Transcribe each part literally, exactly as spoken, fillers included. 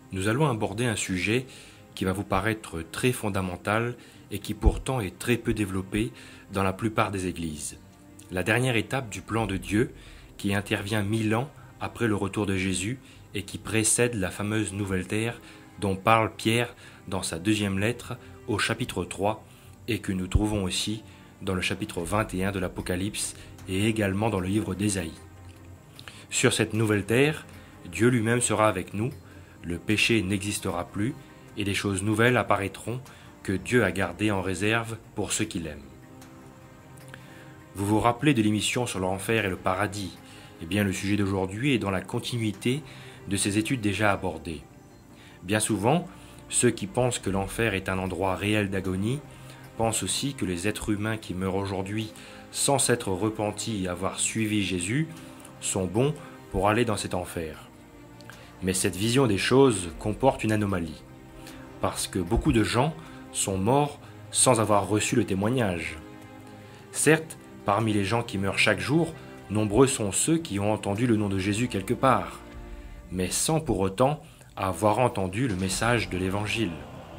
nous allons aborder un sujet qui va vous paraître très fondamental et qui pourtant est très peu développé dans la plupart des églises. La dernière étape du plan de Dieu qui intervient mille ans après le retour de Jésus et qui précède la fameuse nouvelle terre dont parle Pierre dans sa deuxième lettre au chapitre trois et que nous trouvons aussi dans le chapitre vingt et un de l'Apocalypse et également dans le livre d'Ésaïe. Sur cette nouvelle terre, Dieu lui-même sera avec nous, le péché n'existera plus et des choses nouvelles apparaîtront que Dieu a gardées en réserve pour ceux qui l'aiment. Vous vous rappelez de l'émission sur l'enfer et le paradis? Eh bien, le sujet d'aujourd'hui est dans la continuité de ces études déjà abordées. Bien souvent, ceux qui pensent que l'enfer est un endroit réel d'agonie pensent aussi que les êtres humains qui meurent aujourd'hui sans s'être repentis et avoir suivi Jésus sont bons pour aller dans cet enfer. Mais cette vision des choses comporte une anomalie, parce que beaucoup de gens sont morts sans avoir reçu le témoignage. Certes, parmi les gens qui meurent chaque jour, nombreux sont ceux qui ont entendu le nom de Jésus quelque part, mais sans pour autant avoir entendu le message de l'Évangile.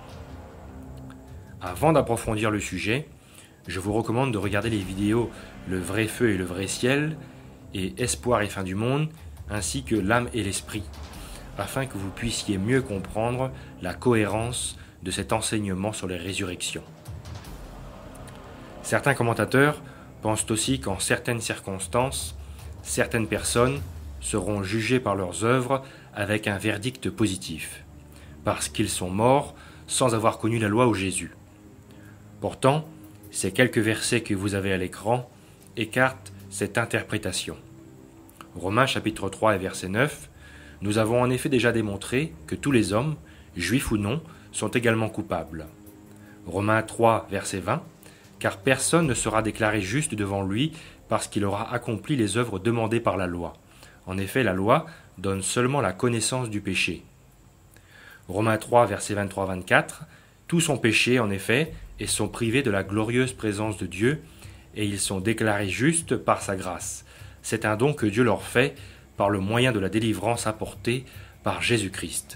Avant d'approfondir le sujet, je vous recommande de regarder les vidéos Le vrai feu et le vrai ciel et Espoir et fin du monde, ainsi que L'âme et l'esprit, afin que vous puissiez mieux comprendre la cohérence de cet enseignement sur les résurrections. Certains commentateurs pensent aussi qu'en certaines circonstances, certaines personnes seront jugées par leurs œuvres avec un verdict positif, parce qu'ils sont morts sans avoir connu la loi ou Jésus. Pourtant, ces quelques versets que vous avez à l'écran écartent cette interprétation. Romains chapitre trois et verset neuf, nous avons en effet déjà démontré que tous les hommes, juifs ou non, sont également coupables. Romains trois verset vingt, car personne ne sera déclaré juste devant lui parce qu'il aura accompli les œuvres demandées par la loi. En effet, la loi donne seulement la connaissance du péché. Romains trois verset vingt-trois vingt-quatre, tous ont péché en effet et sont privés de la glorieuse présence de Dieu, et ils sont déclarés justes par sa grâce. C'est un don que Dieu leur fait par le moyen de la délivrance apportée par Jésus-Christ.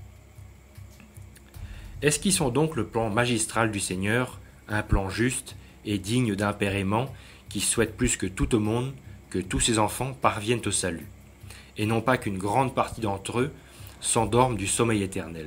Esquissons donc le plan magistral du Seigneur, un plan juste et digne d'un Père aimant qui souhaite plus que tout au monde que tous ses enfants parviennent au salut, et non pas qu'une grande partie d'entre eux s'endorment du sommeil éternel.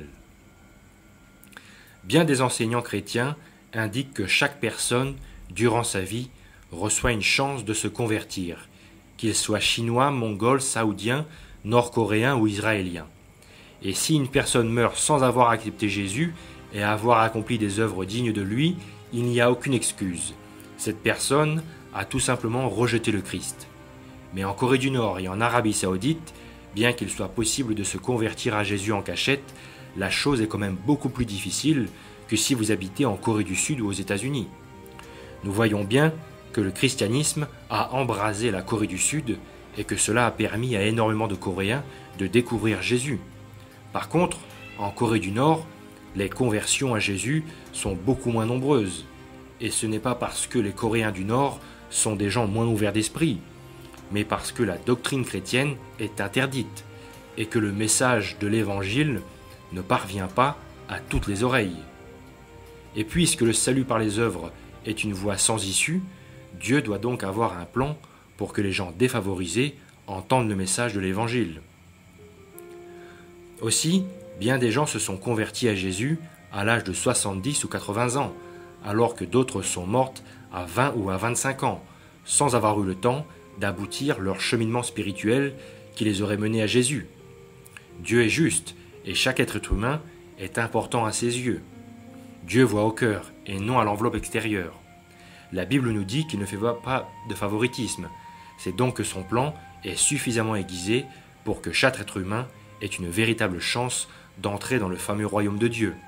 Bien des enseignants chrétiens indiquent que chaque personne, durant sa vie, reçoit une chance de se convertir, qu'il soit chinois, mongol, saoudien, nord-coréen ou israélien. Et si une personne meurt sans avoir accepté Jésus et avoir accompli des œuvres dignes de lui, il n'y a aucune excuse. Cette personne a tout simplement rejeté le Christ. Mais en Corée du Nord et en Arabie Saoudite, bien qu'il soit possible de se convertir à Jésus en cachette, la chose est quand même beaucoup plus difficile que si vous habitez en Corée du Sud ou aux États-Unis. Nous voyons bien que le christianisme a embrasé la Corée du Sud et que cela a permis à énormément de Coréens de découvrir Jésus. Par contre, en Corée du Nord, les conversions à Jésus sont beaucoup moins nombreuses. Et ce n'est pas parce que les Coréens du Nord sont des gens moins ouverts d'esprit, mais parce que la doctrine chrétienne est interdite et que le message de l'Évangile ne parvient pas à toutes les oreilles. Et puisque le salut par les œuvres est une voie sans issue, Dieu doit donc avoir un plan pour que les gens défavorisés entendent le message de l'Évangile. Aussi, bien des gens se sont convertis à Jésus à l'âge de soixante-dix ou quatre-vingts ans, alors que d'autres sont mortes à vingt ou à vingt-cinq ans, sans avoir eu le temps d'aboutir leur cheminement spirituel qui les aurait menés à Jésus. Dieu est juste, et chaque être humain est important à ses yeux. Dieu voit au cœur, et non à l'enveloppe extérieure. La Bible nous dit qu'il ne fait pas de favoritisme. C'est donc que son plan est suffisamment aiguisé pour que chaque être humain ait une véritable chance d'entrer dans le fameux royaume de Dieu.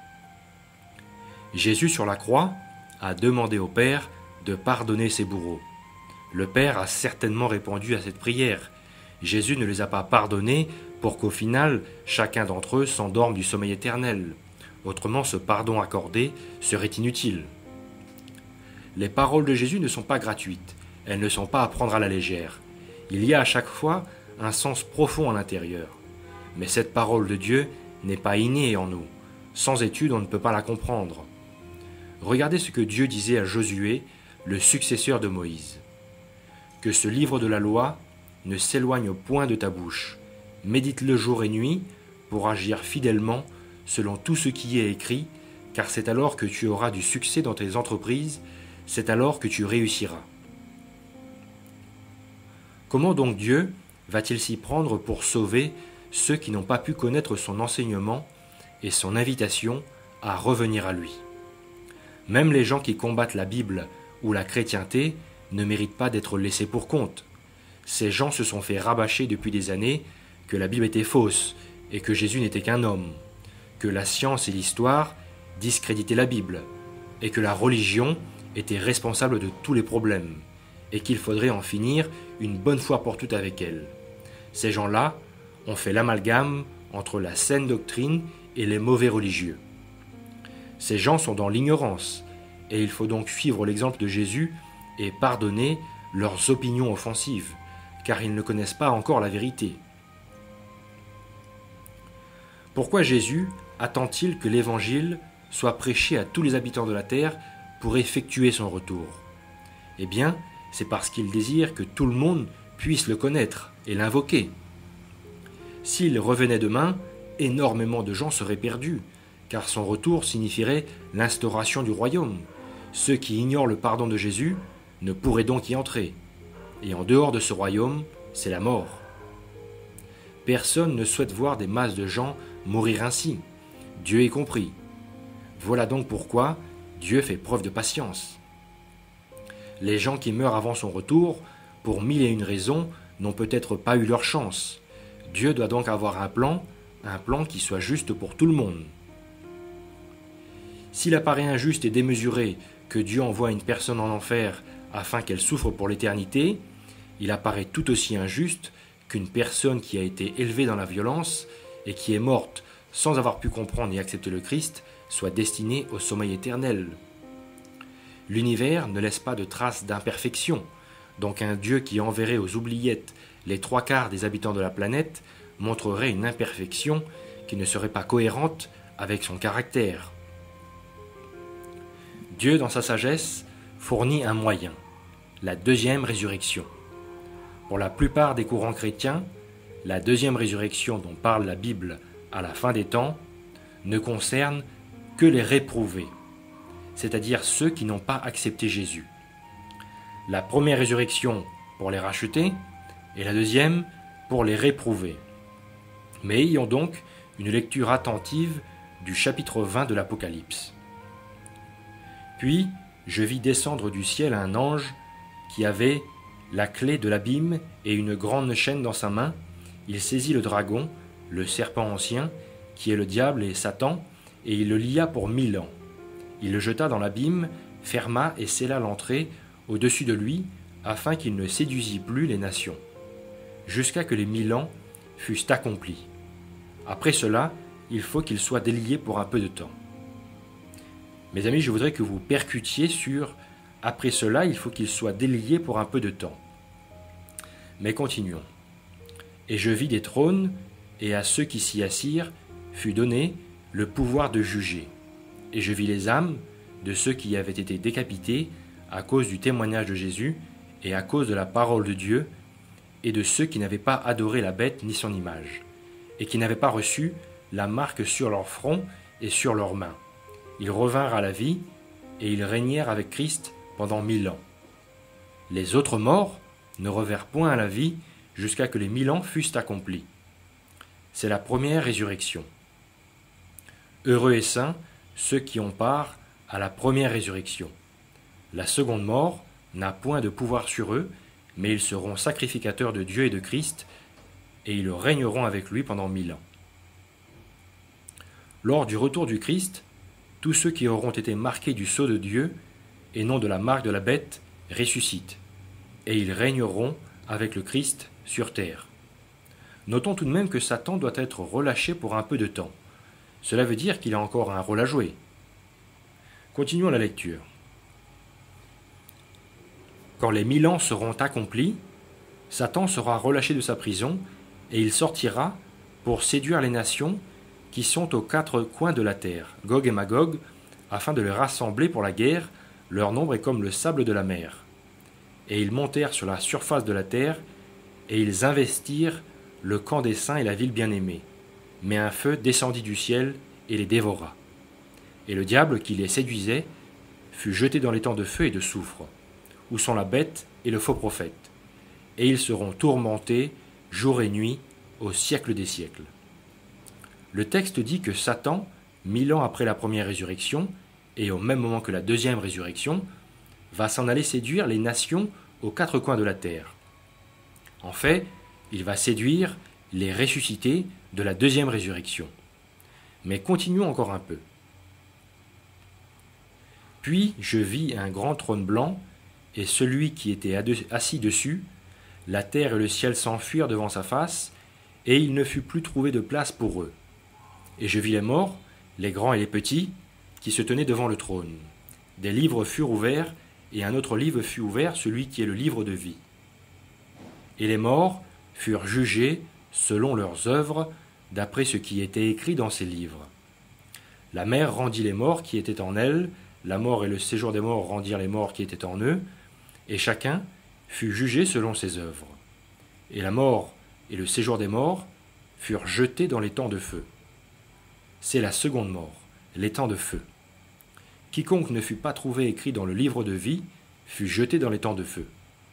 Jésus sur la croix a demandé au Père de pardonner ses bourreaux. Le Père a certainement répondu à cette prière. Jésus ne les a pas pardonnés pour qu'au final, chacun d'entre eux s'endorme du sommeil éternel. Autrement, ce pardon accordé serait inutile. Les paroles de Jésus ne sont pas gratuites, elles ne sont pas à prendre à la légère. Il y a à chaque fois un sens profond à l'intérieur. Mais cette parole de Dieu n'est pas innée en nous. Sans étude, on ne peut pas la comprendre. Regardez ce que Dieu disait à Josué, le successeur de Moïse. Que ce livre de la loi ne s'éloigne point de ta bouche. Médite-le jour et nuit pour agir fidèlement selon tout ce qui est écrit, car c'est alors que tu auras du succès dans tes entreprises, c'est alors que tu réussiras. Comment donc Dieu va-t-il s'y prendre pour sauver ceux qui n'ont pas pu connaître son enseignement et son invitation à revenir à lui? Même les gens qui combattent la Bible ou la chrétienté ne méritent pas d'être laissés pour compte. Ces gens se sont fait rabâcher depuis des années que la Bible était fausse et que Jésus n'était qu'un homme, que la science et l'histoire discréditaient la Bible et que la religion était responsable de tous les problèmes et qu'il faudrait en finir une bonne fois pour toutes avec elle. Ces gens-là ont fait l'amalgame entre la saine doctrine et les mauvais religieux. Ces gens sont dans l'ignorance et il faut donc suivre l'exemple de Jésus et pardonner leurs opinions offensives, car ils ne connaissent pas encore la vérité. Pourquoi Jésus attend-il que l'Évangile soit prêché à tous les habitants de la terre pour effectuer son retour? Eh bien, c'est parce qu'il désire que tout le monde puisse le connaître et l'invoquer. S'il revenait demain, énormément de gens seraient perdus, car son retour signifierait l'instauration du royaume. Ceux qui ignorent le pardon de Jésus ne pourraient donc y entrer. Et en dehors de ce royaume, c'est la mort. Personne ne souhaite voir des masses de gens mourir ainsi, Dieu y compris. Voilà donc pourquoi Dieu fait preuve de patience. Les gens qui meurent avant son retour, pour mille et une raisons, n'ont peut-être pas eu leur chance. Dieu doit donc avoir un plan, un plan qui soit juste pour tout le monde. S'il apparaît injuste et démesuré que Dieu envoie une personne en enfer afin qu'elle souffre pour l'éternité, il apparaît tout aussi injuste qu'une personne qui a été élevée dans la violence et qui est morte sans avoir pu comprendre et accepter le Christ soit destinée au sommeil éternel. L'univers ne laisse pas de traces d'imperfection, donc un Dieu qui enverrait aux oubliettes les trois quarts des habitants de la planète montrerait une imperfection qui ne serait pas cohérente avec son caractère. Dieu, dans sa sagesse, fournit un moyen, la deuxième résurrection. Pour la plupart des courants chrétiens, la deuxième résurrection dont parle la Bible à la fin des temps ne concerne que les réprouvés, c'est-à-dire ceux qui n'ont pas accepté Jésus. La première résurrection pour les rachetés et la deuxième pour les réprouvés. Mais ayons donc une lecture attentive du chapitre vingt de l'Apocalypse. Puis je vis descendre du ciel un ange qui avait la clé de l'abîme et une grande chaîne dans sa main. Il saisit le dragon, le serpent ancien, qui est le diable et Satan, et il le lia pour mille ans. Il le jeta dans l'abîme, ferma et scella l'entrée au-dessus de lui, afin qu'il ne séduisît plus les nations, jusqu'à que les mille ans fussent accomplis. Après cela, il faut qu'il soit délié pour un peu de temps. Mes amis, je voudrais que vous percutiez sur « après cela, il faut qu'il soit délié pour un peu de temps ». Mais continuons. « Et je vis des trônes, et à ceux qui s'y assirent fut donné le pouvoir de juger. Et je vis les âmes de ceux qui avaient été décapités à cause du témoignage de Jésus et à cause de la parole de Dieu, et de ceux qui n'avaient pas adoré la bête ni son image, et qui n'avaient pas reçu la marque sur leur front et sur leurs mains. Ils revinrent à la vie, et ils régnèrent avec Christ pendant mille ans. Les autres morts ne revinrent point à la vie jusqu'à que les mille ans fussent accomplis. C'est la première résurrection. Heureux et saints ceux qui ont part à la première résurrection. La seconde mort n'a point de pouvoir sur eux, mais ils seront sacrificateurs de Dieu et de Christ, et ils régneront avec lui pendant mille ans. Lors du retour du Christ, tous ceux qui auront été marqués du sceau de Dieu, et non de la marque de la bête, ressuscitent, et ils régneront avec le Christ sur terre. Notons tout de même que Satan doit être relâché pour un peu de temps. Cela veut dire qu'il a encore un rôle à jouer. Continuons la lecture. Quand les mille ans seront accomplis, Satan sera relâché de sa prison, et il sortira pour séduire les nations qui sont aux quatre coins de la terre, Gog et Magog, afin de les rassembler pour la guerre. Leur nombre est comme le sable de la mer. Et ils montèrent sur la surface de la terre, et ils investirent le camp des saints et la ville bien-aimée. Mais un feu descendit du ciel et les dévora. Et le diable qui les séduisait fut jeté dans les temps de feu et de soufre, où sont la bête et le faux prophète. Et ils seront tourmentés jour et nuit au siècle des siècles. Le texte dit que Satan, mille ans après la première résurrection, et au même moment que la deuxième résurrection, va s'en aller séduire les nations aux quatre coins de la terre. En fait, il va séduire les ressuscités de la deuxième résurrection. Mais continuons encore un peu. Puis je vis un grand trône blanc, et celui qui était assis dessus. La terre et le ciel s'enfuirent devant sa face, et il ne fut plus trouvé de place pour eux. Et je vis les morts, les grands et les petits, qui se tenaient devant le trône. Des livres furent ouverts, et un autre livre fut ouvert, celui qui est le livre de vie. Et les morts furent jugés selon leurs œuvres, d'après ce qui était écrit dans ces livres. La mer rendit les morts qui étaient en elle, la mort et le séjour des morts rendirent les morts qui étaient en eux, et chacun fut jugé selon ses œuvres. Et la mort et le séjour des morts furent jetés dans les temps de feu. C'est la seconde mort, les temps de feu. Quiconque ne fut pas trouvé écrit dans le livre de vie fut jeté dans les temps de feu.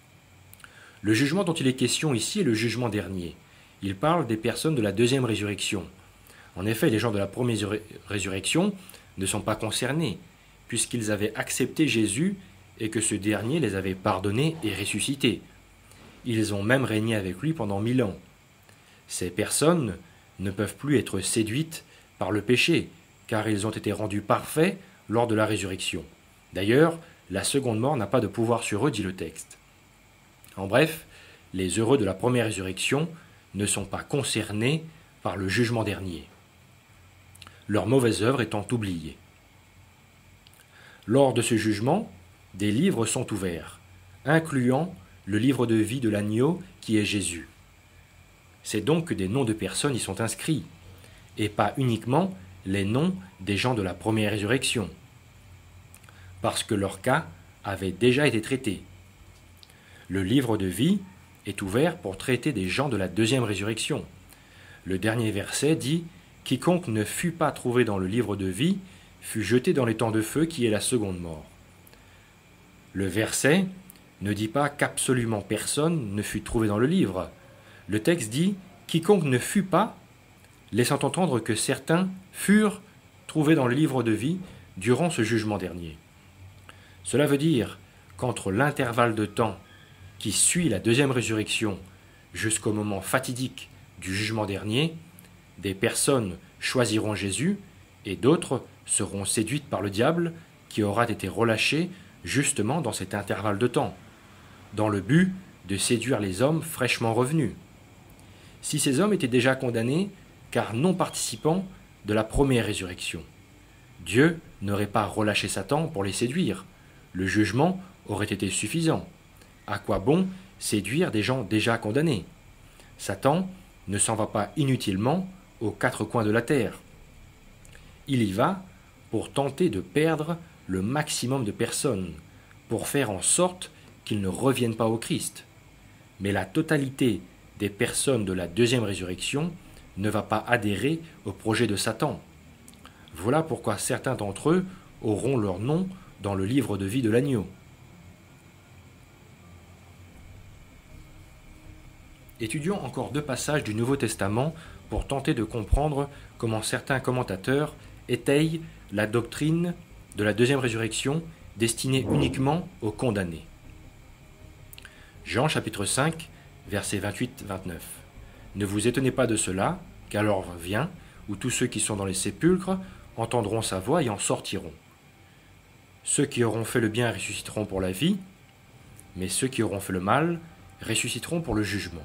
Le jugement dont il est question ici est le jugement dernier. Il parle des personnes de la deuxième résurrection. En effet, les gens de la première résurrection ne sont pas concernés, puisqu'ils avaient accepté Jésus et que ce dernier les avait pardonnés et ressuscités. Ils ont même régné avec lui pendant mille ans. Ces personnes ne peuvent plus être séduites par le péché, car ils ont été rendus parfaits lors de la résurrection. D'ailleurs, la seconde mort n'a pas de pouvoir sur eux, dit le texte. En bref, les heureux de la première résurrection ne sont pas concernés par le jugement dernier, leurs mauvaises œuvres étant oubliées. Lors de ce jugement, des livres sont ouverts, incluant le livre de vie de l'agneau qui est Jésus. C'est donc que des noms de personnes y sont inscrits, et pas uniquement les noms des gens de la première résurrection, parce que leur cas avait déjà été traité. Le livre de vie est ouvert pour traiter des gens de la deuxième résurrection. Le dernier verset dit « Quiconque ne fut pas trouvé dans le livre de vie fut jeté dans les temps de feu qui est la seconde mort. » Le verset ne dit pas qu'absolument personne ne fut trouvé dans le livre. Le texte dit « Quiconque ne fut pas », laissant entendre que certains furent trouvés dans le livre de vie durant ce jugement dernier. Cela veut dire qu'entre l'intervalle de temps qui suit la deuxième résurrection jusqu'au moment fatidique du jugement dernier, des personnes choisiront Jésus et d'autres seront séduites par le diable qui aura été relâché justement dans cet intervalle de temps, dans le but de séduire les hommes fraîchement revenus. Si ces hommes étaient déjà condamnés car non participants de la première résurrection, Dieu n'aurait pas relâché Satan pour les séduire. Le jugement aurait été suffisant. À quoi bon séduire des gens déjà condamnés? Satan ne s'en va pas inutilement aux quatre coins de la terre. Il y va pour tenter de perdre le maximum de personnes, pour faire en sorte qu'ils ne reviennent pas au Christ. Mais la totalité des personnes de la deuxième résurrection ne va pas adhérer au projet de Satan. Voilà pourquoi certains d'entre eux auront leur nom dans le livre de vie de l'agneau. Étudions encore deux passages du Nouveau Testament pour tenter de comprendre comment certains commentateurs étayent la doctrine de la deuxième résurrection destinée uniquement aux condamnés. Jean chapitre cinq, versets vingt-huit à vingt-neuf. Ne vous étonnez pas de cela, car l'heure vient où tous ceux qui sont dans les sépulcres entendront sa voix et en sortiront. Ceux qui auront fait le bien ressusciteront pour la vie, mais ceux qui auront fait le mal ressusciteront pour le jugement.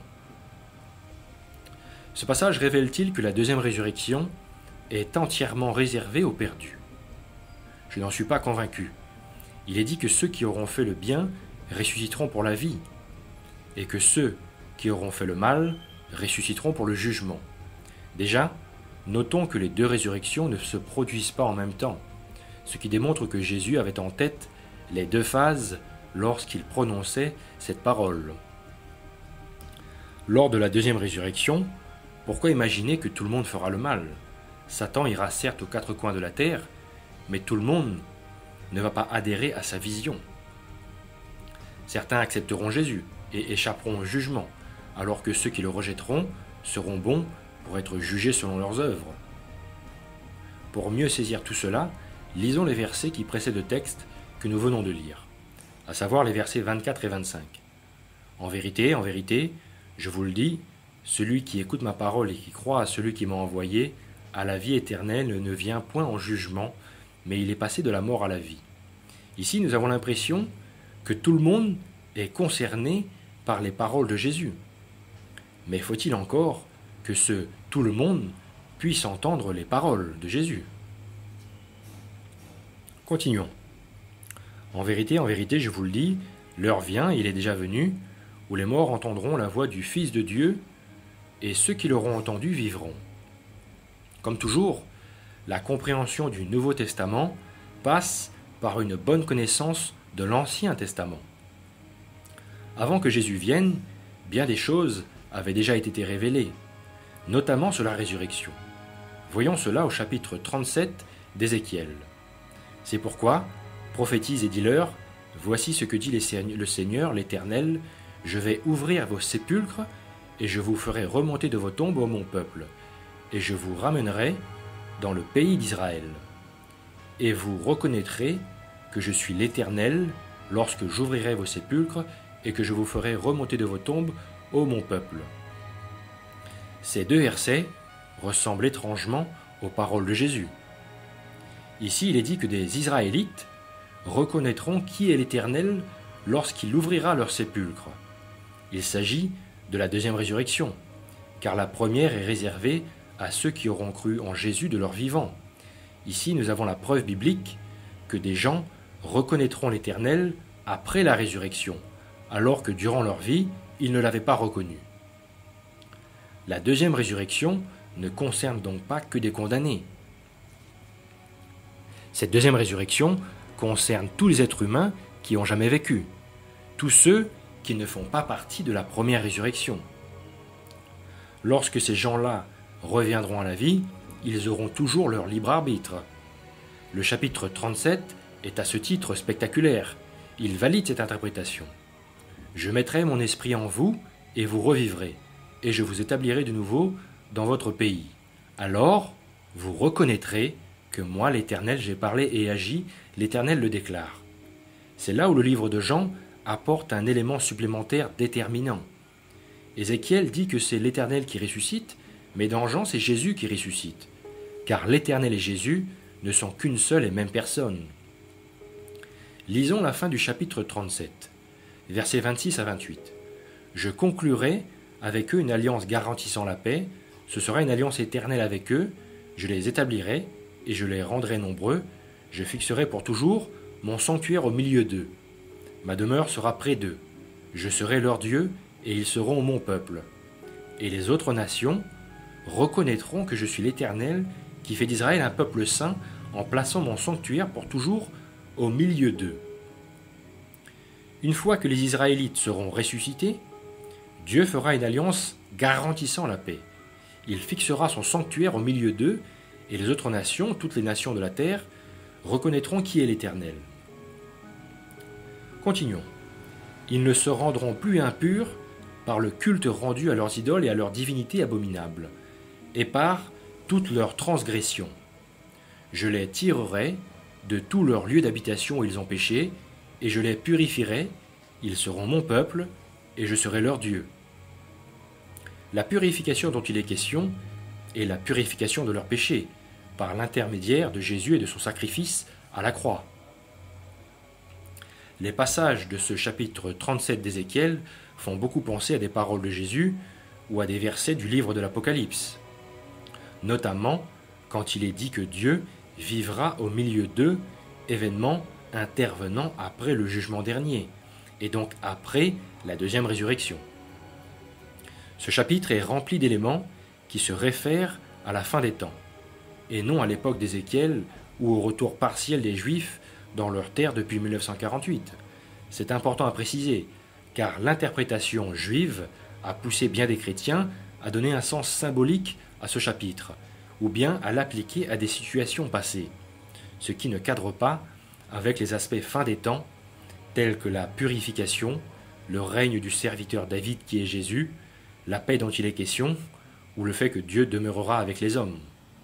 Ce passage révèle-t-il que la deuxième résurrection est entièrement réservée aux perdus? Je n'en suis pas convaincu. Il est dit que ceux qui auront fait le bien ressusciteront pour la vie, et que ceux qui auront fait le mal ressusciteront pour le jugement. Déjà, notons que les deux résurrections ne se produisent pas en même temps, ce qui démontre que Jésus avait en tête les deux phases lorsqu'il prononçait cette parole. Lors de la deuxième résurrection, pourquoi imaginer que tout le monde fera le mal? Satan ira certes aux quatre coins de la terre, mais tout le monde ne va pas adhérer à sa vision. Certains accepteront Jésus et échapperont au jugement, alors que ceux qui le rejetteront seront bons pour être jugés selon leurs œuvres. Pour mieux saisir tout cela, lisons les versets qui précèdent le texte que nous venons de lire, à savoir les versets vingt-quatre et vingt-cinq. En vérité, en vérité, je vous le dis, celui qui écoute ma parole et qui croit à celui qui m'a envoyé, à la vie éternelle ne vient point en jugement, mais il est passé de la mort à la vie. Ici, nous avons l'impression que tout le monde est concerné par les paroles de Jésus. Mais faut-il encore que ce tout le monde puisse entendre les paroles de Jésus? Continuons. En vérité, en vérité, je vous le dis, l'heure vient, il est déjà venu, où les morts entendront la voix du Fils de Dieu, et ceux qui l'auront entendu vivront. Comme toujours, la compréhension du Nouveau Testament passe par une bonne connaissance de l'Ancien Testament. Avant que Jésus vienne, bien des choses avaient déjà été révélées, notamment sur la résurrection. Voyons cela au chapitre trente-sept d'Ézéchiel. C'est pourquoi, prophétise et dis-leur, voici ce que dit le Seigneur, l'Éternel, je vais ouvrir vos sépulcres, et je vous ferai remonter de vos tombes, ô mon peuple, et je vous ramènerai dans le pays d'Israël. Et vous reconnaîtrez que je suis l'Éternel, lorsque j'ouvrirai vos sépulcres, et que je vous ferai remonter de vos tombes, ô mon peuple. Ces deux versets ressemblent étrangement aux paroles de Jésus. Ici, il est dit que des Israélites reconnaîtront qui est l'Éternel lorsqu'il ouvrira leurs sépulcres. Il s'agit de la deuxième résurrection, car la première est réservée à ceux qui auront cru en Jésus de leur vivant. Ici, nous avons la preuve biblique que des gens reconnaîtront l'Éternel après la résurrection, alors que durant leur vie, ils ne l'avaient pas reconnu. La deuxième résurrection ne concerne donc pas que des condamnés. Cette deuxième résurrection concerne tous les êtres humains qui ont jamais vécu, tous ceux qui ne font pas partie de la première résurrection. Lorsque ces gens-là reviendront à la vie, ils auront toujours leur libre arbitre. Le chapitre trente-sept est à ce titre spectaculaire. Il valide cette interprétation. Je mettrai mon esprit en vous et vous revivrez, et je vous établirai de nouveau dans votre pays. Alors, vous reconnaîtrez que moi, l'Éternel, j'ai parlé et agi, l'Éternel le déclare. C'est là où le livre de Jean apporte un élément supplémentaire déterminant. Ézéchiel dit que c'est l'Éternel qui ressuscite, mais dans Jean, c'est Jésus qui ressuscite, car l'Éternel et Jésus ne sont qu'une seule et même personne. Lisons la fin du chapitre trente-sept, versets vingt-six à vingt-huit. « Je conclurai avec eux une alliance garantissant la paix, ce sera une alliance éternelle avec eux, je les établirai et je les rendrai nombreux, je fixerai pour toujours mon sanctuaire au milieu d'eux. Ma demeure sera près d'eux, je serai leur Dieu et ils seront mon peuple. Et les autres nations reconnaîtront que je suis l'Éternel qui fait d'Israël un peuple saint en plaçant mon sanctuaire pour toujours au milieu d'eux. » Une fois que les Israélites seront ressuscités, Dieu fera une alliance garantissant la paix. Il fixera son sanctuaire au milieu d'eux, et les autres nations, toutes les nations de la terre, reconnaîtront qui est l'Éternel. Continuons. Ils ne se rendront plus impurs par le culte rendu à leurs idoles et à leurs divinités abominables, et par toutes leurs transgressions. Je les tirerai de tous leurs lieux d'habitation où ils ont péché, et je les purifierai, ils seront mon peuple, et je serai leur Dieu. La purification dont il est question est la purification de leurs péchés, par l'intermédiaire de Jésus et de son sacrifice à la croix. Les passages de ce chapitre trente-sept d'Ézéchiel font beaucoup penser à des paroles de Jésus ou à des versets du livre de l'Apocalypse, notamment quand il est dit que Dieu vivra au milieu d'eux, événement intervenant après le jugement dernier, et donc après la deuxième résurrection. Ce chapitre est rempli d'éléments qui se réfèrent à la fin des temps, et non à l'époque d'Ézéchiel ou au retour partiel des Juifs dans leur terre depuis mille neuf cent quarante-huit. C'est important à préciser, car l'interprétation juive a poussé bien des chrétiens à donner un sens symbolique à ce chapitre, ou bien à l'appliquer à des situations passées, ce qui ne cadre pas avec les aspects fin des temps, tels que la purification, le règne du serviteur David qui est Jésus, la paix dont il est question, ou le fait que Dieu demeurera avec les hommes.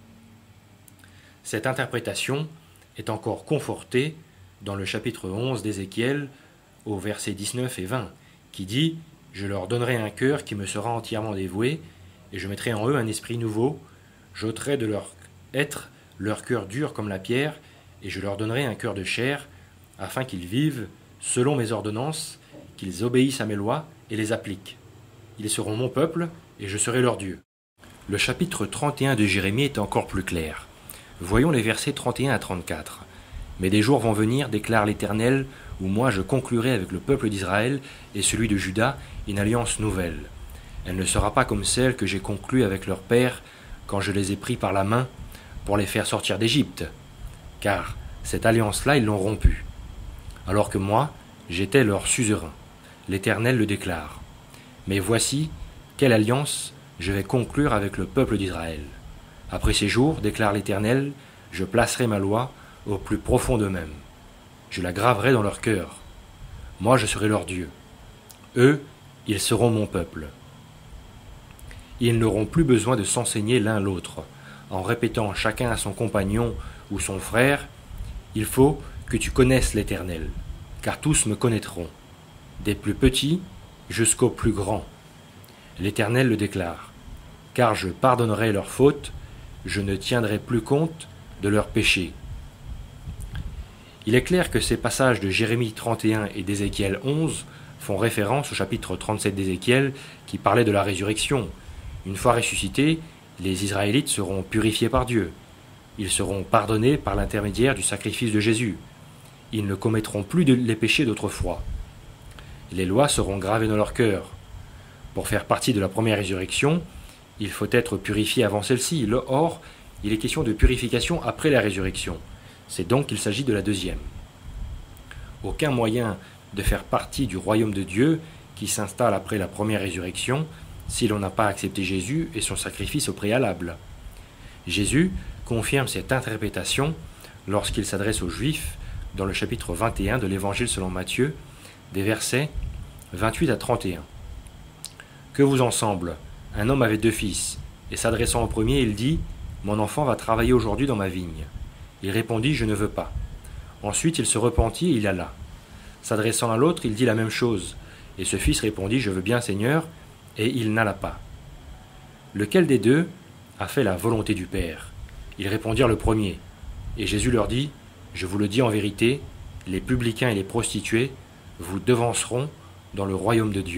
Cette interprétation est encore confortée dans le chapitre onze d'Ézéchiel, au verset dix-neuf et vingt, qui dit « Je leur donnerai un cœur qui me sera entièrement dévoué, et je mettrai en eux un esprit nouveau, j'ôterai de leur être leur cœur dur comme la pierre, et je leur donnerai un cœur de chair, afin qu'ils vivent selon mes ordonnances, qu'ils obéissent à mes lois et les appliquent. Ils seront mon peuple, et je serai leur Dieu. » Le chapitre trente et un de Jérémie est encore plus clair. Voyons les versets trente et un à trente-quatre. « Mais des jours vont venir, déclare l'Éternel, où moi je conclurai avec le peuple d'Israël et celui de Juda une alliance nouvelle. Elle ne sera pas comme celle que j'ai conclue avec leurs pères quand je les ai pris par la main pour les faire sortir d'Égypte. Car cette alliance-là, ils l'ont rompue. Alors que moi, j'étais leur suzerain. L'Éternel le déclare. Mais voici quelle alliance je vais conclure avec le peuple d'Israël. Après ces jours, déclare l'Éternel, je placerai ma loi au plus profond d'eux-mêmes. Je la graverai dans leur cœur. Moi, je serai leur Dieu. Eux, ils seront mon peuple. Ils n'auront plus besoin de s'enseigner l'un l'autre, en répétant chacun à son compagnon ou son frère, « Il faut que tu connaisses l'Éternel, car tous me connaîtront, des plus petits jusqu'aux plus grands. » L'Éternel le déclare, « Car je pardonnerai leurs fautes, je ne tiendrai plus compte de leurs péchés. » Il est clair que ces passages de Jérémie trente et un et d'Ézéchiel onze font référence au chapitre trente-sept d'Ézéchiel qui parlait de la résurrection. Une fois ressuscités, les Israélites seront purifiés par Dieu. Ils seront pardonnés par l'intermédiaire du sacrifice de Jésus. Ils ne commettront plus de, les péchés d'autrefois. Les lois seront gravées dans leur cœur. Pour faire partie de la première résurrection, il faut être purifié avant celle-ci. Or, il est question de purification après la résurrection. C'est donc qu'il s'agit de la deuxième. Aucun moyen de faire partie du royaume de Dieu qui s'installe après la première résurrection si l'on n'a pas accepté Jésus et son sacrifice au préalable. Jésus confirme cette interprétation lorsqu'il s'adresse aux Juifs dans le chapitre vingt et un de l'Évangile selon Matthieu, des versets vingt-huit à trente et un. Que vous en semble? Un homme avait deux fils, et s'adressant au premier, il dit « Mon enfant va travailler aujourd'hui dans ma vigne. » Il répondit « Je ne veux pas. » Ensuite il se repentit et il alla. S'adressant à l'autre, il dit la même chose, et ce fils répondit « Je veux bien, Seigneur », et il n'alla pas. Lequel des deux a fait la volonté du Père? Ils répondirent le premier. Et Jésus leur dit « Je vous le dis en vérité, les publicains et les prostituées vous devanceront dans le royaume de Dieu. »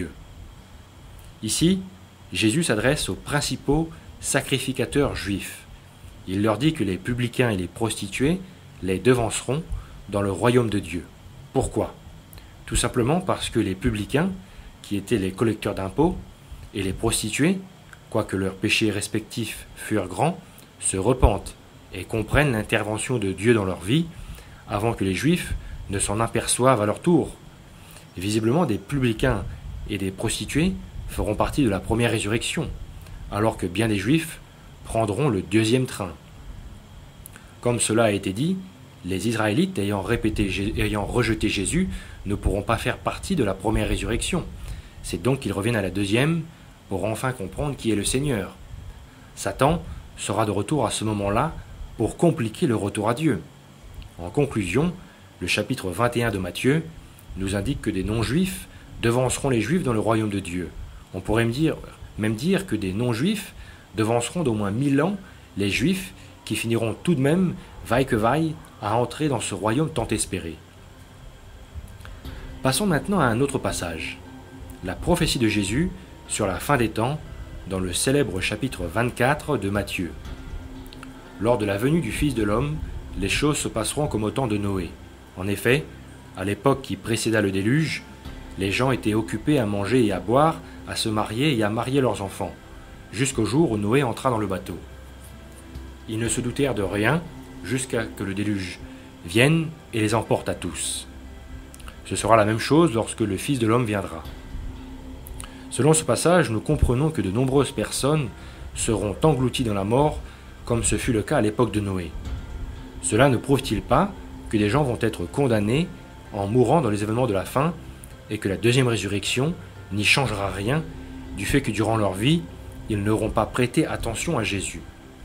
Ici, Jésus s'adresse aux principaux sacrificateurs juifs. Il leur dit que les publicains et les prostituées les devanceront dans le royaume de Dieu. Pourquoi? Tout simplement parce que les publicains, qui étaient les collecteurs d'impôts, et les prostituées, quoique leurs péchés respectifs furent grands, se repentent et comprennent l'intervention de Dieu dans leur vie avant que les Juifs ne s'en aperçoivent à leur tour. Visiblement, des publicains et des prostituées feront partie de la première résurrection, alors que bien des Juifs prendront le deuxième train. Comme cela a été dit, les Israélites ayant, répété, ayant rejeté Jésus ne pourront pas faire partie de la première résurrection. C'est donc qu'ils reviennent à la deuxième pour enfin comprendre qui est le Seigneur. Satan sera de retour à ce moment-là pour compliquer le retour à Dieu. En conclusion, le chapitre vingt et un de Matthieu nous indique que des non-juifs devanceront les juifs dans le royaume de Dieu. On pourrait même dire, même dire que des non-juifs devanceront d'au moins mille ans les juifs qui finiront tout de même, vaille que vaille, à entrer dans ce royaume tant espéré. Passons maintenant à un autre passage, la prophétie de Jésus sur la fin des temps, dans le célèbre chapitre vingt-quatre de Matthieu. Lors de la venue du Fils de l'homme, les choses se passeront comme au temps de Noé. En effet, à l'époque qui précéda le déluge, les gens étaient occupés à manger et à boire, à se marier et à marier leurs enfants, jusqu'au jour où Noé entra dans le bateau. Ils ne se doutèrent de rien jusqu'à ce que le déluge vienne et les emporte à tous. Ce sera la même chose lorsque le Fils de l'homme viendra. Selon ce passage, nous comprenons que de nombreuses personnes seront englouties dans la mort, comme ce fut le cas à l'époque de Noé. Cela ne prouve-t-il pas que des gens vont être condamnés en mourant dans les événements de la fin et que la deuxième résurrection n'y changera rien du fait que durant leur vie, ils n'auront pas prêté attention à Jésus?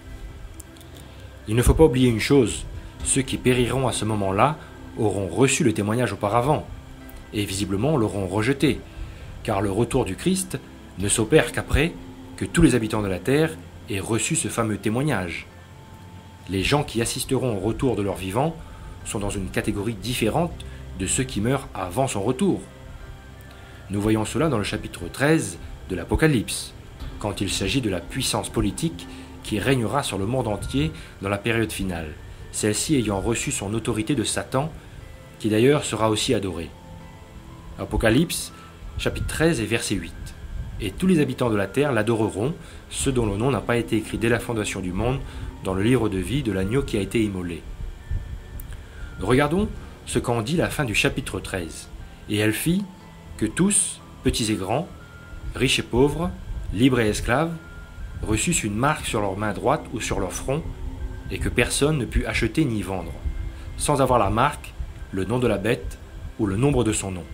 Il ne faut pas oublier une chose, ceux qui périront à ce moment-là auront reçu le témoignage auparavant, et visiblement l'auront rejeté, car le retour du Christ ne s'opère qu'après que tous les habitants de la terre aient reçu ce fameux témoignage. Les gens qui assisteront au retour de leur vivant sont dans une catégorie différente de ceux qui meurent avant son retour. Nous voyons cela dans le chapitre treize de l'Apocalypse, quand il s'agit de la puissance politique qui régnera sur le monde entier dans la période finale, celle-ci ayant reçu son autorité de Satan, qui d'ailleurs sera aussi adoré. Apocalypse, chapitre treize et verset huit. Et tous les habitants de la terre l'adoreront, ceux dont le nom n'a pas été écrit dès la fondation du monde dans le livre de vie de l'agneau qui a été immolé. Regardons ce qu'en dit la fin du chapitre treize. Et elle fit que tous, petits et grands, riches et pauvres, libres et esclaves, reçussent une marque sur leur main droite ou sur leur front, et que personne ne put acheter ni vendre, sans avoir la marque, le nom de la bête ou le nombre de son nom.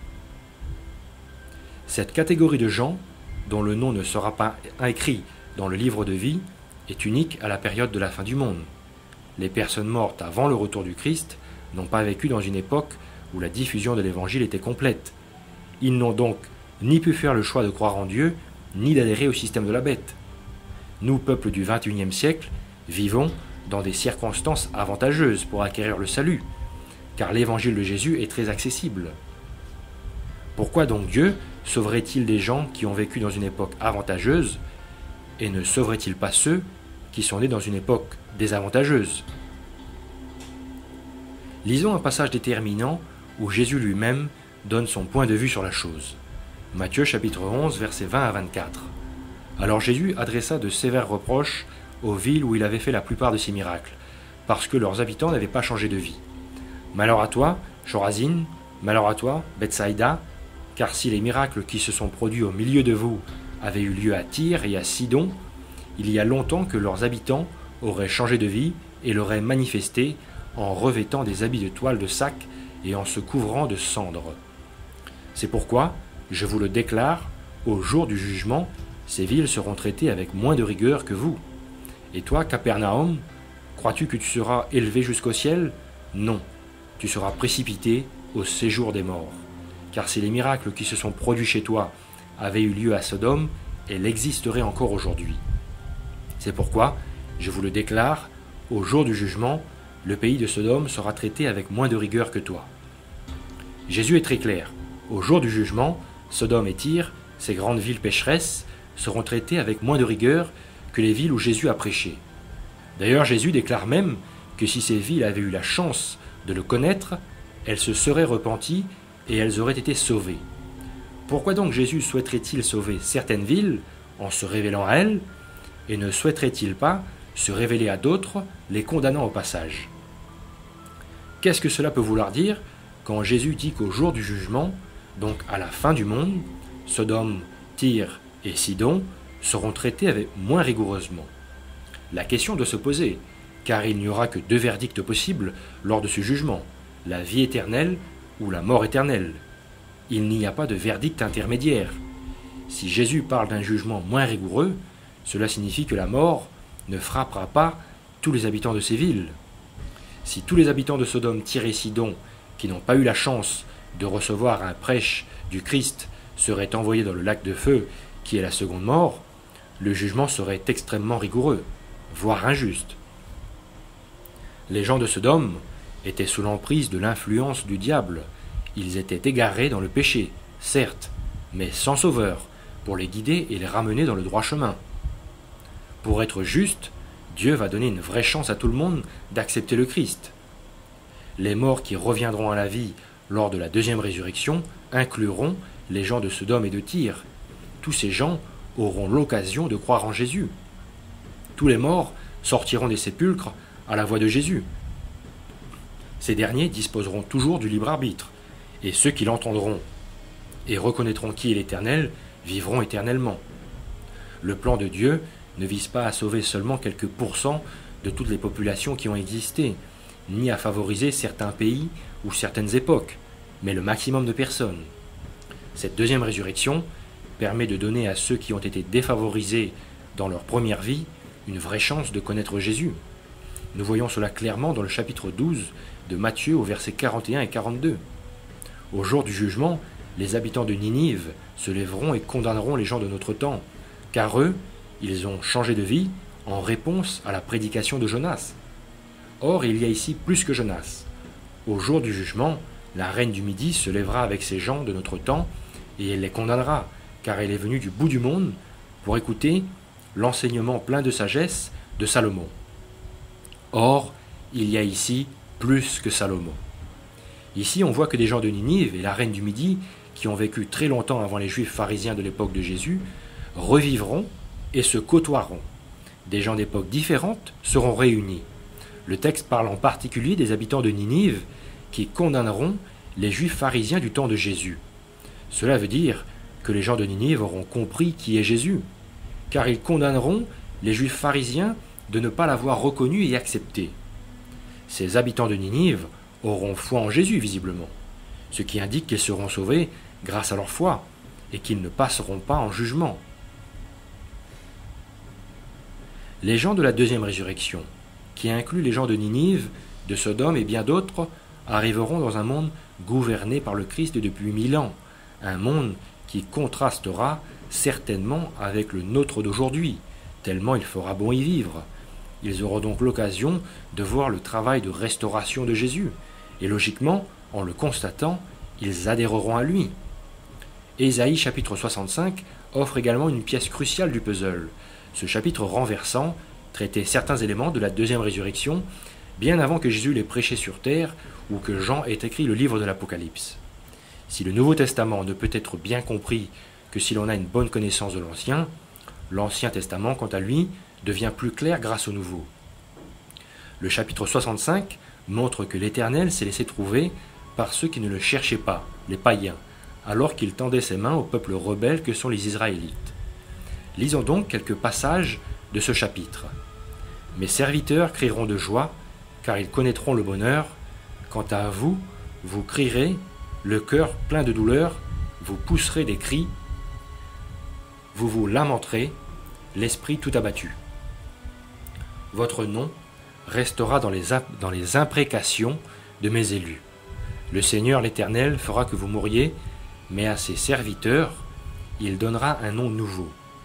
Cette catégorie de gens, dont le nom ne sera pas écrit dans le livre de vie, est unique à la période de la fin du monde. Les personnes mortes avant le retour du Christ n'ont pas vécu dans une époque où la diffusion de l'Évangile était complète. Ils n'ont donc ni pu faire le choix de croire en Dieu, ni d'adhérer au système de la bête. Nous, peuple du vingt et unième siècle, vivons dans des circonstances avantageuses pour acquérir le salut, car l'Évangile de Jésus est très accessible. Pourquoi donc Dieu sauverait-il des gens qui ont vécu dans une époque avantageuse et ne sauverait-il pas ceux qui sont nés dans une époque désavantageuse? Lisons un passage déterminant où Jésus lui-même donne son point de vue sur la chose. Matthieu chapitre onze, versets vingt à vingt-quatre. Alors Jésus adressa de sévères reproches aux villes où il avait fait la plupart de ses miracles, parce que leurs habitants n'avaient pas changé de vie. Malheur à toi, Chorazine, malheur à toi, Bethsaïda, car si les miracles qui se sont produits au milieu de vous avaient eu lieu à Tyr et à Sidon, il y a longtemps que leurs habitants auraient changé de vie et l'auraient manifesté en revêtant des habits de toile de sac et en se couvrant de cendres. C'est pourquoi, je vous le déclare, au jour du jugement, ces villes seront traitées avec moins de rigueur que vous. Et toi, Capernaum, crois-tu que tu seras élevé jusqu'au ciel? Non, tu seras précipité au séjour des morts. Car si les miracles qui se sont produits chez toi avaient eu lieu à Sodome, elle existerait encore aujourd'hui. C'est pourquoi, je vous le déclare, au jour du jugement, le pays de Sodome sera traité avec moins de rigueur que toi. Jésus est très clair. Au jour du jugement, Sodome et Tyr, ces grandes villes pécheresses, seront traitées avec moins de rigueur que les villes où Jésus a prêché. D'ailleurs, Jésus déclare même que si ces villes avaient eu la chance de le connaître, elles se seraient repenties et elles auraient été sauvées. Pourquoi donc Jésus souhaiterait-il sauver certaines villes en se révélant à elles, et ne souhaiterait-il pas se révéler à d'autres, les condamnant au passage? Qu'est-ce que cela peut vouloir dire quand Jésus dit qu'au jour du jugement, donc à la fin du monde, Sodome, Tyr et Sidon seront traités avec moins rigoureusement? La question doit se poser, car il n'y aura que deux verdicts possibles lors de ce jugement, la vie éternelle ou la mort éternelle. Il n'y a pas de verdict intermédiaire. Si Jésus parle d'un jugement moins rigoureux, cela signifie que la mort ne frappera pas tous les habitants de ces villes. Si tous les habitants de Sodome, Tyr et Sidon, qui n'ont pas eu la chance de recevoir un prêche du Christ, seraient envoyés dans le lac de feu, qui est la seconde mort, le jugement serait extrêmement rigoureux, voire injuste. Les gens de Sodome étaient sous l'emprise de l'influence du diable. Ils étaient égarés dans le péché, certes, mais sans sauveur, pour les guider et les ramener dans le droit chemin. Pour être juste, Dieu va donner une vraie chance à tout le monde d'accepter le Christ. Les morts qui reviendront à la vie lors de la deuxième résurrection incluront les gens de Sodome et de Tyr. Tous ces gens auront l'occasion de croire en Jésus. Tous les morts sortiront des sépulcres à la voix de Jésus. Ces derniers disposeront toujours du libre arbitre, et ceux qui l'entendront et reconnaîtront qui est l'Éternel vivront éternellement. Le plan de Dieu ne vise pas à sauver seulement quelques pourcents de toutes les populations qui ont existé, ni à favoriser certains pays ou certaines époques, mais le maximum de personnes. Cette deuxième résurrection permet de donner à ceux qui ont été défavorisés dans leur première vie une vraie chance de connaître Jésus. Nous voyons cela clairement dans le chapitre douze de Matthieu au verset quarante et un et quarante-deux. Au jour du jugement, les habitants de Ninive se lèveront et condamneront les gens de notre temps, car eux, ils ont changé de vie en réponse à la prédication de Jonas. Or, il y a ici plus que Jonas. Au jour du jugement, la reine du Midi se lèvera avec ces gens de notre temps et elle les condamnera, car elle est venue du bout du monde pour écouter l'enseignement plein de sagesse de Salomon. Or, il y a ici plus que Salomon. Ici, on voit que des gens de Ninive et la reine du Midi, qui ont vécu très longtemps avant les Juifs pharisiens de l'époque de Jésus, revivront et se côtoieront. Des gens d'époques différentes seront réunis. Le texte parle en particulier des habitants de Ninive qui condamneront les Juifs pharisiens du temps de Jésus. Cela veut dire que les gens de Ninive auront compris qui est Jésus, car ils condamneront les Juifs pharisiens de ne pas l'avoir reconnu et accepté. Ces habitants de Ninive auront foi en Jésus visiblement, ce qui indique qu'ils seront sauvés grâce à leur foi et qu'ils ne passeront pas en jugement. Les gens de la deuxième résurrection, qui inclut les gens de Ninive, de Sodome et bien d'autres, arriveront dans un monde gouverné par le Christ depuis mille ans, un monde qui contrastera certainement avec le nôtre d'aujourd'hui, tellement il fera bon y vivre. Ils auront donc l'occasion de voir le travail de restauration de Jésus, et logiquement, en le constatant, ils adhéreront à lui. Ésaïe chapitre soixante-cinq offre également une pièce cruciale du puzzle. Ce chapitre renversant traitait certains éléments de la deuxième résurrection, bien avant que Jésus l'ait prêché sur terre ou que Jean ait écrit le livre de l'Apocalypse. Si le Nouveau Testament ne peut être bien compris que si l'on a une bonne connaissance de l'Ancien, l'Ancien Testament, quant à lui, devient plus clair grâce au Nouveau. Le chapitre soixante-cinq montre que l'Éternel s'est laissé trouver par ceux qui ne le cherchaient pas, les païens, alors qu'il tendait ses mains au peuple rebelle que sont les Israélites. Lisons donc quelques passages de ce chapitre. « Mes serviteurs crieront de joie, car ils connaîtront le bonheur. Quant à vous, vous crierez, le cœur plein de douleur, vous pousserez des cris, vous vous lamenterez, l'esprit tout abattu. Votre nom restera dans les, dans les imprécations de mes élus. Le Seigneur l'Éternel fera que vous mouriez, mais à ses serviteurs, il donnera un nom nouveau. »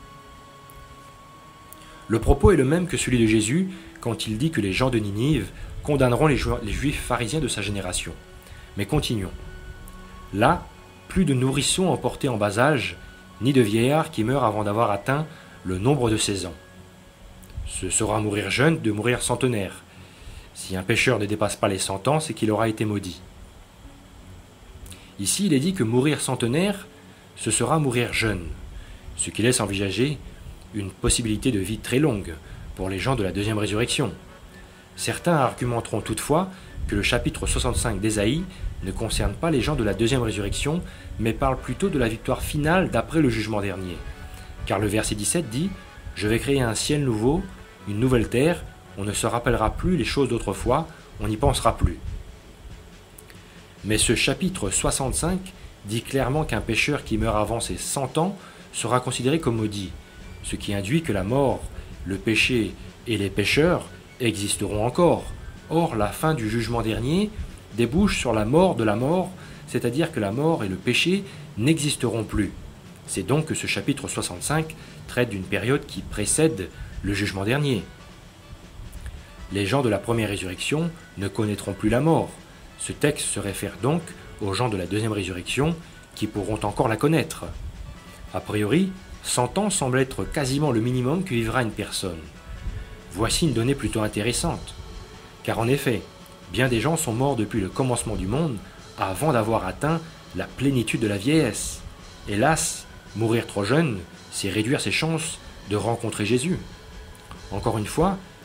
Le propos est le même que celui de Jésus quand il dit que les gens de Ninive condamneront les Juifs pharisiens de sa génération. Mais continuons. Là, plus de nourrissons emportés en bas âge, ni de vieillards qui meurent avant d'avoir atteint le nombre de seize ans. Ce sera mourir jeune de mourir centenaire. Si un pécheur ne dépasse pas les cent ans, c'est qu'il aura été maudit. Ici, il est dit que mourir centenaire, ce sera mourir jeune, ce qui laisse envisager une possibilité de vie très longue pour les gens de la deuxième résurrection. Certains argumenteront toutefois que le chapitre soixante-cinq d'Ésaïe ne concerne pas les gens de la deuxième résurrection, mais parle plutôt de la victoire finale d'après le jugement dernier. Car le verset dix-sept dit « Je vais créer un ciel nouveau, une nouvelle terre, on ne se rappellera plus les choses d'autrefois, on n'y pensera plus. » Mais ce chapitre soixante-cinq dit clairement qu'un pécheur qui meurt avant ses cent ans sera considéré comme maudit, ce qui induit que la mort, le péché et les pécheurs existeront encore. Or, la fin du jugement dernier débouche sur la mort de la mort, c'est-à-dire que la mort et le péché n'existeront plus. C'est donc que ce chapitre soixante-cinq traite d'une période qui précède le jugement dernier. Les gens de la première résurrection ne connaîtront plus la mort. Ce texte se réfère donc aux gens de la deuxième résurrection qui pourront encore la connaître. A priori, cent ans semble être quasiment le minimum que vivra une personne. Voici une donnée plutôt intéressante. Car en effet, bien des gens sont morts depuis le commencement du monde avant d'avoir atteint la plénitude de la vieillesse. Hélas, mourir trop jeune, c'est réduire ses chances de rencontrer Jésus. Encore une fois,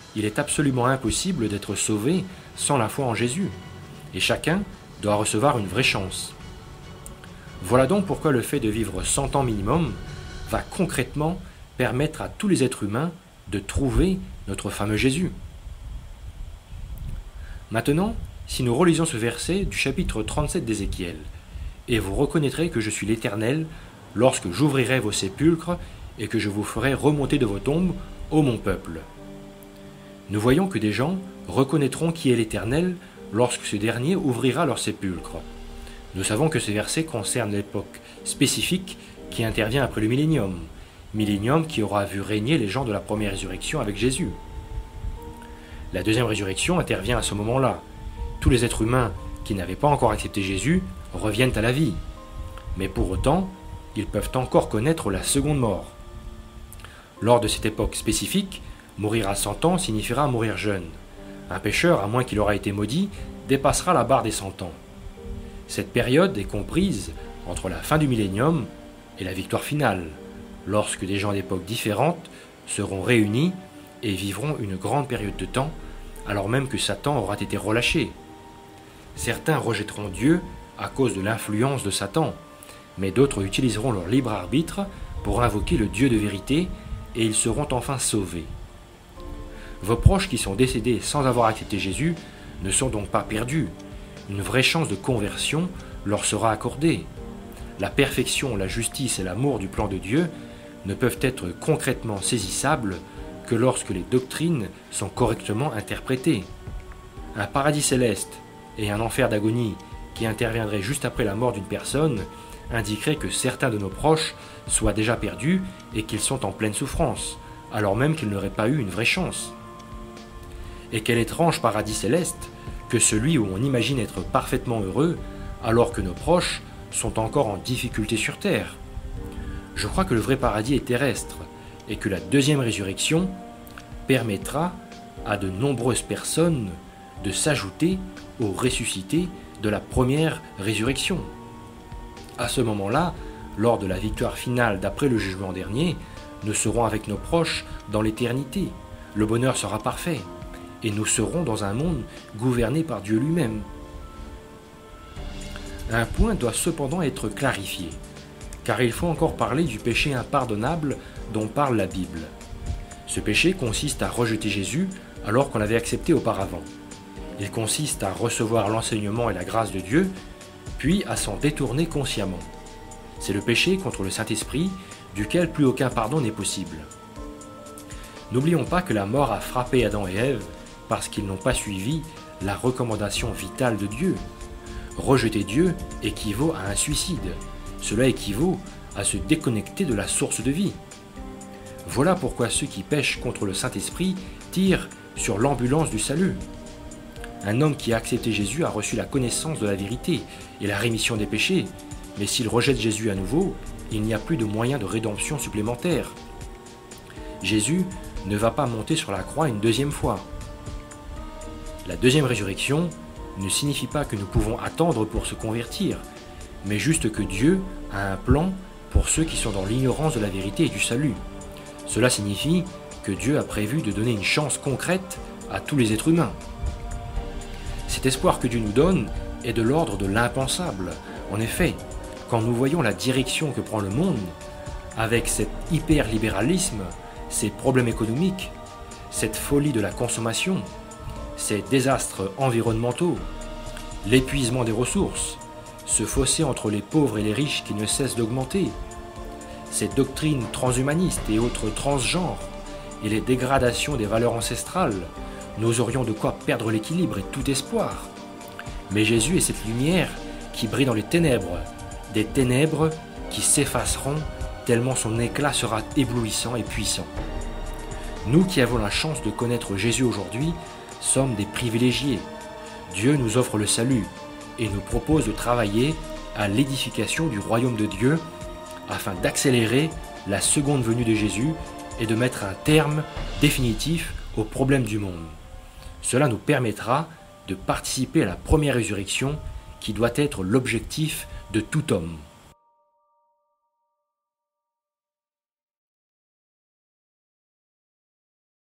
il est absolument impossible d'être sauvé sans la foi en Jésus, et chacun doit recevoir une vraie chance. Voilà donc pourquoi le fait de vivre cent ans minimum va concrètement permettre à tous les êtres humains de trouver notre fameux Jésus. Maintenant, si nous relisons ce verset du chapitre trente-sept d'Ézéchiel, « Et vous reconnaîtrez que je suis l'Éternel lorsque j'ouvrirai vos sépulcres et que je vous ferai remonter de vos tombes, ô mon peuple. » Nous voyons que des gens reconnaîtront qui est l'Éternel lorsque ce dernier ouvrira leurs sépulcres. Nous savons que ce verset concerne l'époque spécifique qui intervient après le millénium, millénium qui aura vu régner les gens de la première résurrection avec Jésus. La deuxième résurrection intervient à ce moment-là. Tous les êtres humains qui n'avaient pas encore accepté Jésus reviennent à la vie. Mais pour autant, ils peuvent encore connaître la seconde mort. Lors de cette époque spécifique, mourir à cent ans signifiera mourir jeune. Un pécheur, à moins qu'il aura été maudit, dépassera la barre des cent ans. Cette période est comprise entre la fin du millénium et la victoire finale, lorsque des gens d'époques différentes seront réunis et vivront une grande période de temps, alors même que Satan aura été relâché. Certains rejetteront Dieu à cause de l'influence de Satan, mais d'autres utiliseront leur libre arbitre pour invoquer le Dieu de vérité et ils seront enfin sauvés. Vos proches qui sont décédés sans avoir accepté Jésus ne sont donc pas perdus. Une vraie chance de conversion leur sera accordée. La perfection, la justice et l'amour du plan de Dieu ne peuvent être concrètement saisissables que lorsque les doctrines sont correctement interprétées. Un paradis céleste et un enfer d'agonie qui interviendrait juste après la mort d'une personne indiquerait que certains de nos proches soient déjà perdus et qu'ils sont en pleine souffrance, alors même qu'ils n'auraient pas eu une vraie chance. Et quel étrange paradis céleste que celui où on imagine être parfaitement heureux alors que nos proches sont encore en difficulté sur terre. Je crois que le vrai paradis est terrestre et que la deuxième résurrection permettra à de nombreuses personnes de s'ajouter aux ressuscités de la première résurrection. À ce moment-là, lors de la victoire finale d'après le jugement dernier, nous serons avec nos proches dans l'éternité. Le bonheur sera parfait et nous serons dans un monde gouverné par Dieu lui-même. Un point doit cependant être clarifié, car il faut encore parler du péché impardonnable dont parle la Bible. Ce péché consiste à rejeter Jésus alors qu'on l'avait accepté auparavant. Il consiste à recevoir l'enseignement et la grâce de Dieu, puis à s'en détourner consciemment. C'est le péché contre le Saint-Esprit, duquel plus aucun pardon n'est possible. N'oublions pas que la mort a frappé Adam et Ève parce qu'ils n'ont pas suivi la recommandation vitale de Dieu. Rejeter Dieu équivaut à un suicide. Cela équivaut à se déconnecter de la source de vie. Voilà pourquoi ceux qui pêchent contre le Saint-Esprit tirent sur l'ambulance du salut. Un homme qui a accepté Jésus a reçu la connaissance de la vérité et la rémission des péchés, mais s'il rejette Jésus à nouveau, il n'y a plus de moyen de rédemption supplémentaire. Jésus ne va pas monter sur la croix une deuxième fois. La deuxième résurrection ne signifie pas que nous pouvons attendre pour se convertir, mais juste que Dieu a un plan pour ceux qui sont dans l'ignorance de la vérité et du salut. Cela signifie que Dieu a prévu de donner une chance concrète à tous les êtres humains. Cet espoir que Dieu nous donne est de l'ordre de l'impensable. En effet, quand nous voyons la direction que prend le monde, avec cet hyper-libéralisme, ces problèmes économiques, cette folie de la consommation, ces désastres environnementaux, l'épuisement des ressources, ce fossé entre les pauvres et les riches qui ne cesse d'augmenter, ces doctrines transhumanistes et autres transgenres, et les dégradations des valeurs ancestrales, nous aurions de quoi perdre l'équilibre et tout espoir. Mais Jésus est cette lumière qui brille dans les ténèbres, des ténèbres qui s'effaceront tellement son éclat sera éblouissant et puissant. Nous qui avons la chance de connaître Jésus aujourd'hui, sommes des privilégiés. Dieu nous offre le salut et nous propose de travailler à l'édification du royaume de Dieu afin d'accélérer la seconde venue de Jésus et de mettre un terme définitif aux problèmes du monde. Cela nous permettra de participer à la première résurrection qui doit être l'objectif de tout homme.